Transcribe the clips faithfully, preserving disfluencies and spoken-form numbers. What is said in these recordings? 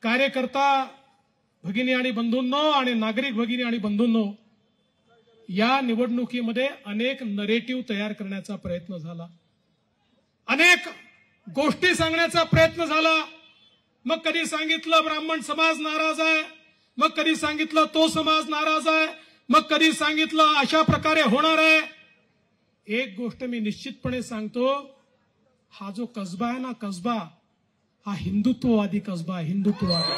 कार्यकर्ता भगिनी आणि बंधूंनो आणि नागरिक भगिनी आणि बंधूंनो, या निवडणुकीमध्ये अनेक नरेटिव्ह तयार करण्याचा प्रयत्न झाला, अनेक गोष्टी सांगण्याचा प्रयत्न झाला। मग कधी सांगितलं ब्राह्मण समाज नाराज आहे, मग कधी सांगितलं तो समाज नाराज आहे, मग कधी सांगितलं अशा प्रकारे होणार आहे। एक गोष्ट मी निश्चितपणे सांगतो, हा जो कसबा आहे ना, कसबा हा हिंदुत्ववादी कसबा आहे, हिंदुत्ववादी।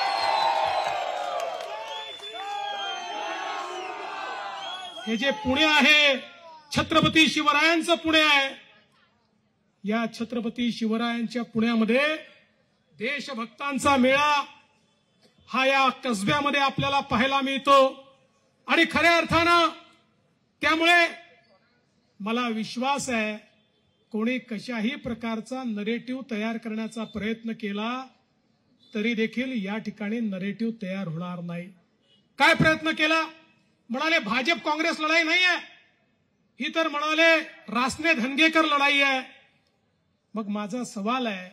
हे जे पुणे आहे, छत्रपती शिवरायांचं पुणे आहे। या छत्रपती शिवरायांच्या पुण्यामध्ये देशभक्तांचा मेळा हा या कसब्यामध्ये आपल्याला पाहायला मिळतो। आणि खऱ्या अर्थानं त्यामुळे मला विश्वास आहे, कोणी कशाही प्रकारचा नरेटिव्ह तयार करण्याचा प्रयत्न केला तरी देखील या ठिकाणी नरेटिव्ह तयार होणार नाही। काय प्रयत्न केला? म्हणाले भाजप काँग्रेस लढाई नाही आहे, ही तर म्हणाले रासने धनगेकर लढाई आहे। मग माझा सवाल आहे,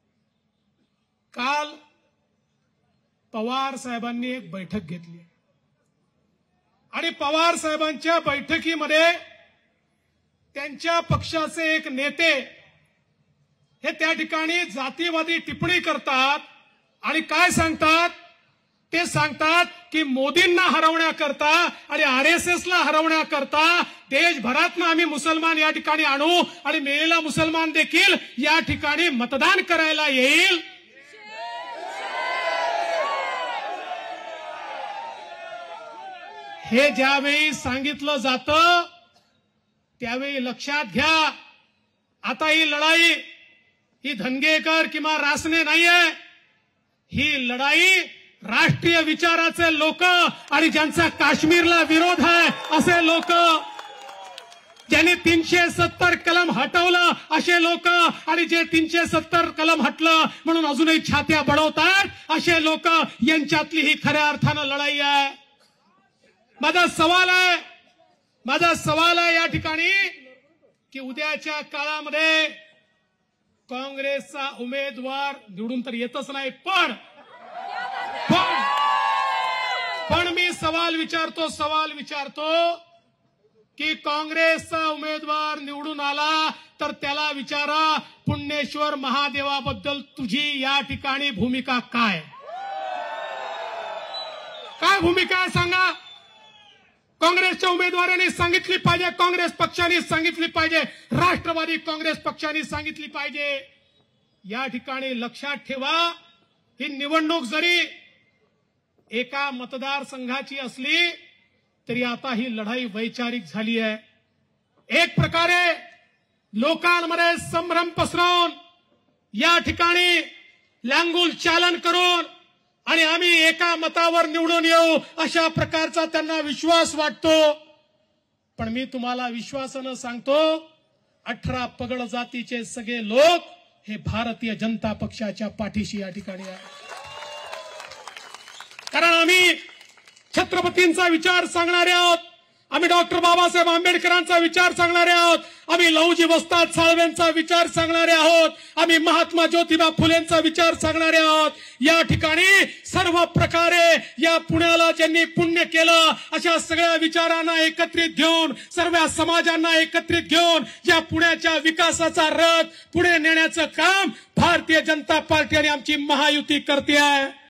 काल पवार साहेबांनी एक बैठक घेतली आणि पवार साहेबांच्या बैठकीमध्ये त्यांच्या पक्षाचे एक नेते हे त्या ठिकाणी जातीवादी टिप्पणी करतात आणि काय सांगतात? ते सांगतात की मोदींना हरवण्याकरता आणि आरएसएसला हरवण्याकरता देशभरातनं आम्ही मुसलमान या ठिकाणी आणू आणि मेलेला मुसलमान देखील या ठिकाणी मतदान करायला येईल। हे ज्यावेळी सांगितलं जातं त्यावेळी लक्षात घ्या, आता ही लढाई ही धनगेकर किंवा रासने नाहीये, ही लढाई राष्ट्रीय विचाराचे लोक आणि ज्यांचा काश्मीरला विरोध आहे असे लोक, ज्यांनी तीनशे सत्तर कलम हटवलं असे लोक आणि जे तीनशे सत्तर कलम हटलं म्हणून अजूनही छात्या बडवतात असे लोक, यांच्यातली ही खऱ्या अर्थानं लढाई आहे। माझा सवाल आहे माझा सवाल आहे या ठिकाणी की उद्याच्या काळामध्ये काँग्रेसचा उमेदवार निवडून तर येतच नाही, पण पण पण मी सवाल विचारतो सवाल विचारतो की काँग्रेसचा उमेदवार निवडून आला तर त्याला विचारा, पुण्येश्वर महादेवाबद्दल तुझी या ठिकाणी भूमिका काय काय भूमिका आहे सांगा। काँग्रेसच्या उमेदवारांनी सांगितली पाहिजे, काँग्रेस पक्षाने सांगितली पाहिजे, राष्ट्रवादी काँग्रेस पक्षाने सांगितली पाहिजे। या ठिकाणी लक्षात ठेवा, ही निवडणूक जरी एका मतदारसंघाची असली तरी आता ही लढाई वैचारिक झाली आहे। एक प्रकारे लोकांमध्ये संभ्रम पसरवून या ठिकाणी लांगुल चालन करून आणि आम्ही एका मतावर निवडून येऊ अशा प्रकारचा त्यांना विश्वास वाटतो। पण मी तुम्हाला विश्वासानं सांगतो, अठरा पगड जातीचे सगळे लोक हे भारतीय जनता पक्षाच्या पाठीशी या ठिकाणी आहे। कारण आम्ही छत्रपतींचा विचार सांगणारे आहोत, आम्ही डॉक्टर बाबासाहेब आंबेडकरांचा विचार सांगणारे आहोत, आम्ही लहुजी वस्ताद साळवेंचा विचार सांगणारे आहोत, आम्ही महात्मा ज्योतिबा फुलेंचा विचार सांगणारे आहोत। या ठिकाणी सर्व प्रकारे या पुण्याला ज्यांनी पुण्य केलं अशा सगळ्या विचारांना एकत्रित घेऊन, सर्व समाजांना एकत्रित घेऊन या पुण्याच्या विकासाचा रथ पुढे नेण्याचं काम भारतीय जनता पार्टी आणि आमची महायुती करते आहे।